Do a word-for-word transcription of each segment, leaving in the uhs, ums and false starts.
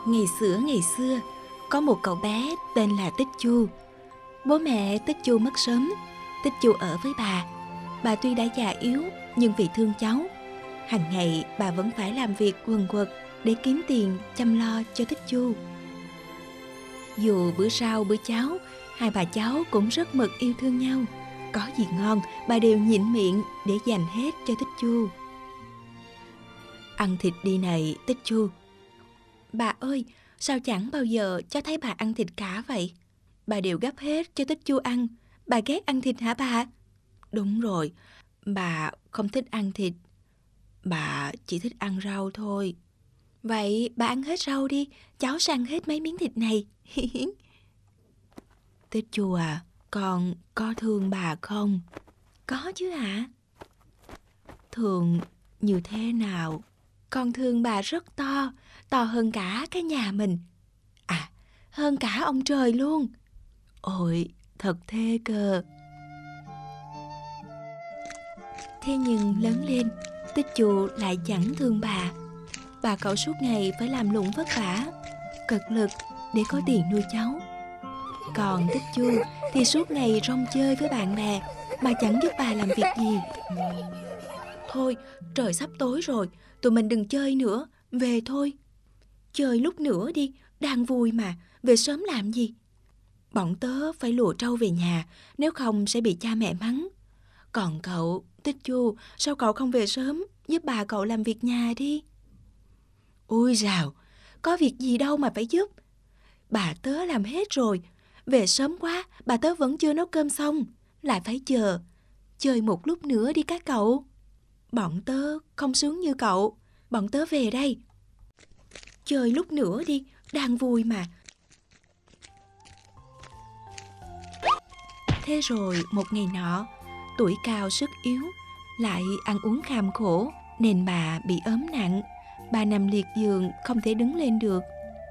Ngày xưa ngày xưa, có một cậu bé tên là Tích Chu. Bố mẹ Tích Chu mất sớm. Tích Chu ở với bà. Bà tuy đã già yếu, nhưng vì thương cháu, hàng ngày bà vẫn phải làm việc quần quật để kiếm tiền chăm lo cho Tích Chu. Dù bữa sau bữa cháo, hai bà cháu cũng rất mực yêu thương nhau. Có gì ngon, bà đều nhịn miệng để dành hết cho Tích Chu. Ăn thịt đi này, Tích Chu. Bà ơi, sao chẳng bao giờ cho thấy bà ăn thịt cả vậy? Bà đều gắp hết cho Tích Chu ăn. Bà ghét ăn thịt hả bà? Đúng rồi, bà không thích ăn thịt. Bà chỉ thích ăn rau thôi. Vậy bà ăn hết rau đi, cháu sẽ ăn hết mấy miếng thịt này. Tích Chu à, con có thương bà không? Có chứ hả? Thương như thế nào? Con thương bà rất to, to hơn cả cái nhà mình. À, hơn cả ông trời luôn. Ôi, thật thê cơ. Thế nhưng lớn lên, Tích Chu lại chẳng thương bà. Bà cậu suốt ngày phải làm lụng vất vả, cực lực để có tiền nuôi cháu. Còn Tích Chu thì suốt ngày rong chơi với bạn bè mà chẳng giúp bà làm việc gì. Thôi, trời sắp tối rồi, tụi mình đừng chơi nữa, về thôi. Chơi lúc nữa đi, đang vui mà, về sớm làm gì? Bọn tớ phải lùa trâu về nhà, nếu không sẽ bị cha mẹ mắng. Còn cậu, Tích Chu, sao cậu không về sớm, giúp bà cậu làm việc nhà đi? Ôi dào, có việc gì đâu mà phải giúp. Bà tớ làm hết rồi, về sớm quá, bà tớ vẫn chưa nấu cơm xong, lại phải chờ. Chơi một lúc nữa đi các cậu. Bọn tớ không sướng như cậu, bọn tớ về đây. Chơi lúc nữa đi, đang vui mà. Thế rồi một ngày nọ, tuổi cao sức yếu, lại ăn uống kham khổ, nên bà bị ốm nặng. Bà nằm liệt giường không thể đứng lên được.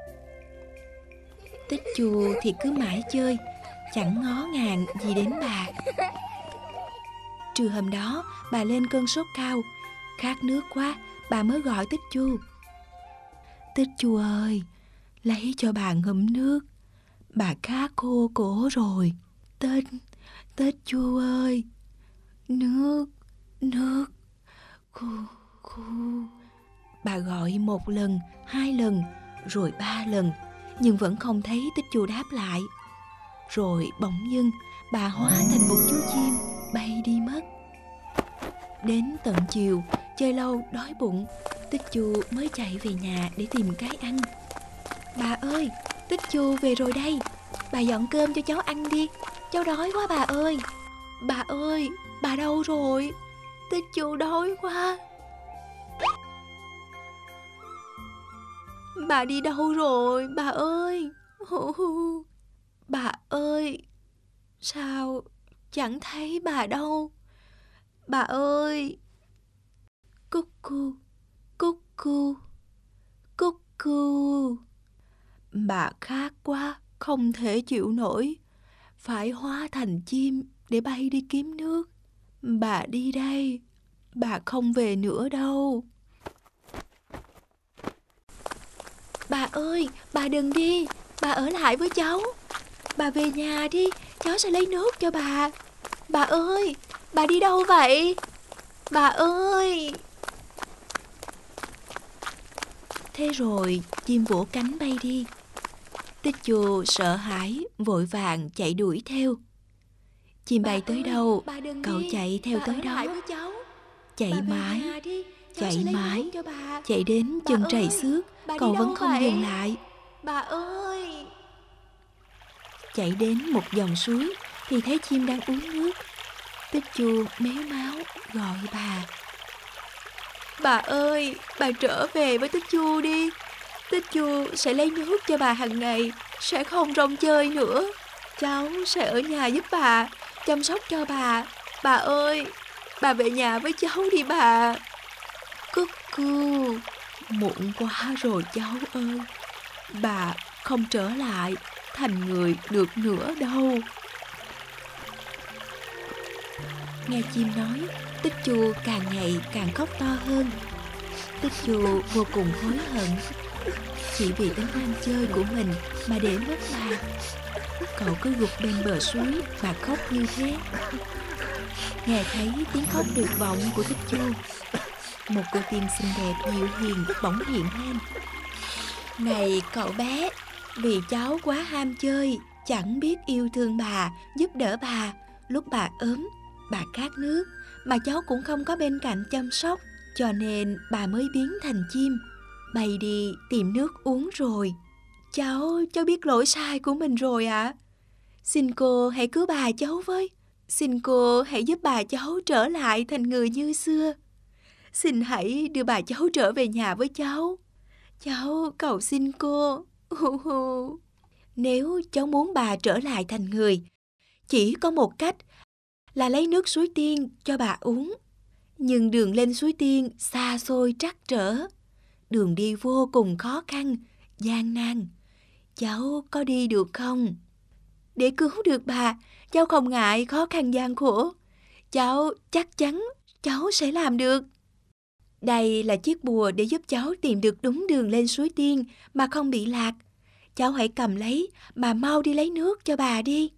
Tích Chu thì cứ mãi chơi, chẳng ngó ngàng gì đến bà. Trưa hôm đó, bà lên cơn sốt cao, khát nước quá, bà mới gọi Tích Chu. Tích Chu ơi, lấy cho bà ngụm nước, bà khát khô cổ rồi. Tích, Tích Chu ơi, nước, nước, khu, khu. Bà gọi một lần, hai lần, rồi ba lần, nhưng vẫn không thấy Tích Chu đáp lại. Rồi bỗng dưng, bà hóa thành một chú chim, bay đi mất. Đến tận chiều, chơi lâu đói bụng, Tích Chu mới chạy về nhà để tìm cái ăn. Bà ơi, Tích Chu về rồi đây, bà dọn cơm cho cháu ăn đi, cháu đói quá bà ơi. Bà ơi, bà đâu rồi? Tích Chu đói quá. Bà đi đâu rồi, bà ơi? Bà ơi, sao chẳng thấy bà đâu? Bà ơi. Cúc cu, cúc cu, cúc cu. Bà khát quá, không thể chịu nổi, phải hóa thành chim để bay đi kiếm nước. Bà đi đây, bà không về nữa đâu. Bà ơi, bà đừng đi, bà ở lại với cháu. Bà về nhà đi, cháu sẽ lấy nước cho bà. Bà ơi, bà đi đâu vậy? Bà ơi. Thế rồi chim vỗ cánh bay đi. Tích Chu sợ hãi, vội vàng chạy đuổi theo. Chim bay tới đâu, cậu chạy theo tới đó. Chạy mãi, chạy mãi, chạy đến chân trầy xước, cậu vẫn không dừng lại. Bà ơi. Chạy đến một dòng suối thì thấy chim đang uống nước. Tích Chu méo máu gọi bà. Bà ơi, bà trở về với Tích Chu đi. Tích Chu sẽ lấy nước cho bà hàng ngày, sẽ không rong chơi nữa. Cháu sẽ ở nhà giúp bà, chăm sóc cho bà. Bà ơi, bà về nhà với cháu đi bà. Cúc cu, muộn quá rồi cháu ơi. Bà không trở lại thành người được nữa đâu. Nghe chim nói, Tích Chu càng ngày càng khóc to hơn. Tích Chu vô cùng hối hận, Chỉ vì tính ham chơi của mình mà để mất bà. Cậu cứ gục bên bờ suối mà khóc như thế. Nghe thấy tiếng khóc tuyệt vọng của Tích Chu, một cô tiên xinh đẹp dịu hiền bỗng hiện lên. Này cậu bé, vì cháu quá ham chơi, chẳng biết yêu thương bà, giúp đỡ bà lúc bà ốm, bà khát nước, mà cháu cũng không có bên cạnh chăm sóc, cho nên bà mới biến thành chim, bay đi tìm nước uống rồi. Cháu, cháu biết lỗi sai của mình rồi ạ. À. Xin cô hãy cứu bà cháu với. Xin cô hãy giúp bà cháu trở lại thành người như xưa. Xin hãy đưa bà cháu trở về nhà với cháu. Cháu cầu xin cô. Nếu cháu muốn bà trở lại thành người, chỉ có một cách là lấy nước suối tiên cho bà uống. Nhưng đường lên suối tiên xa xôi trắc trở, đường đi vô cùng khó khăn, gian nan. Cháu có đi được không? Để cứu được bà, cháu không ngại khó khăn gian khổ. Cháu chắc chắn cháu sẽ làm được. Đây là chiếc bùa để giúp cháu tìm được đúng đường lên suối tiên mà không bị lạc. Cháu hãy cầm lấy mà mau đi lấy nước cho bà đi.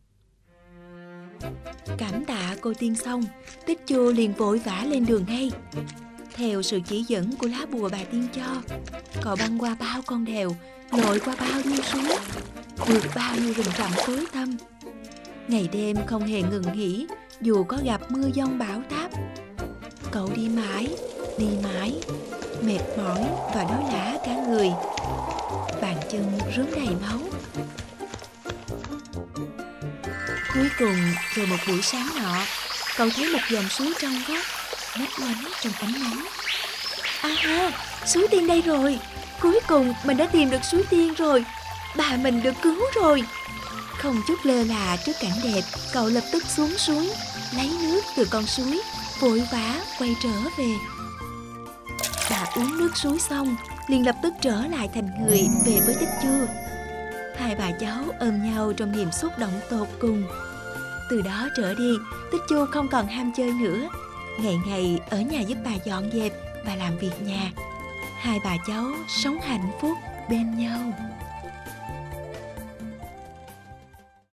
Cảm tạ cô tiên xong, Tích Chu liền vội vã lên đường ngay. Theo sự chỉ dẫn của lá bùa bà tiên cho, cậu băng qua bao con đèo, lội qua bao nhiêu suối, vượt bao nhiêu rừng rậm tối tăm. Ngày đêm không hề ngừng nghỉ, dù có gặp mưa giông bão táp. Cậu đi mãi, đi mãi, mệt mỏi và đói lả cả người. Bàn chân rướm đầy máu. Cuối cùng, rồi một buổi sáng nọ, cậu thấy một dòng suối trong vắt, lấp lánh trong ánh nắng. À ha, suối tiên đây rồi. Cuối cùng mình đã tìm được suối tiên rồi. Bà mình được cứu rồi. Không chút lơ là trước cảnh đẹp, cậu lập tức xuống suối, lấy nước từ con suối, vội vã quay trở về. Bà uống nước suối xong, liền lập tức trở lại thành người về với Tích Chu. Hai bà cháu ôm nhau trong niềm xúc động tột cùng. Từ đó trở đi, Tích Chu không còn ham chơi nữa, ngày ngày ở nhà giúp bà dọn dẹp và làm việc nhà. Hai bà cháu sống hạnh phúc bên nhau.